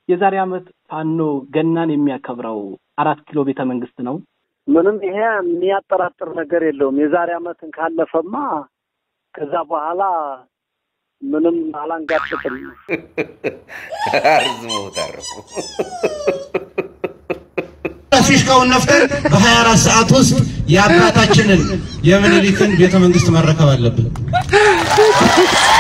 የዛሬ አመት ፋኖ ገናን የሚያከብረው 4 ኪሎ ቤተ መንግስት ነው ምንም ይሄ የሚያጠራጥር ነገር የለውም የዛሬ አመትን ካለፈማ ከዛ በኋላ ምንም አላንጋጥጥም አርዝሞ ታረፉ ፊሽካውን ነፍተን በ24 ሰዓት ውስጥ የአባታችንን የምኒልክን ቤተ መንግስት ማረከብ አለብን